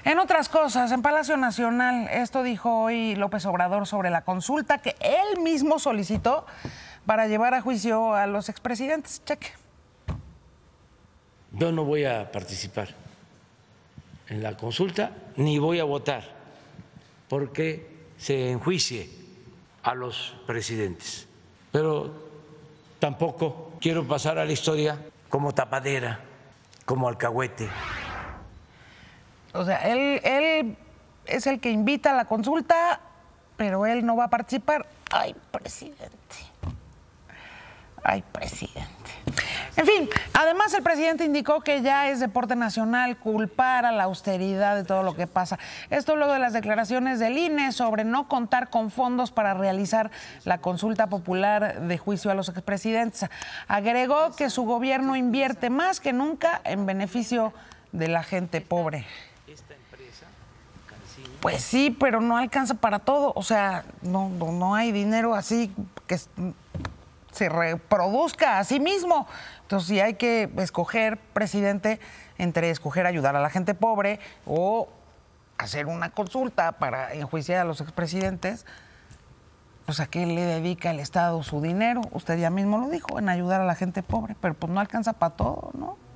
En otras cosas, en Palacio Nacional, esto dijo hoy López Obrador sobre la consulta que él mismo solicitó para llevar a juicio a los expresidentes. Cheque. Yo no voy a participar en la consulta ni voy a votar porque se enjuicie a los presidentes. Pero tampoco quiero pasar a la historia como tapadera, como alcahuete. O sea, él es el que invita a la consulta, pero él no va a participar. Ay, presidente. Ay, presidente. En fin, además el presidente indicó que ya es deporte nacional culpar a la austeridad de todo lo que pasa. Esto luego de las declaraciones del INE sobre no contar con fondos para realizar la consulta popular de juicio a los expresidentes. Agregó que su gobierno invierte más que nunca en beneficio de la gente pobre. Pues sí, pero no alcanza para todo. O sea, no hay dinero así que se reproduzca a sí mismo. Entonces, si hay que escoger, presidente, entre escoger ayudar a la gente pobre o hacer una consulta para enjuiciar a los expresidentes, pues ¿a qué le dedica el Estado su dinero? Usted ya mismo lo dijo, en ayudar a la gente pobre, pero pues no alcanza para todo, ¿no?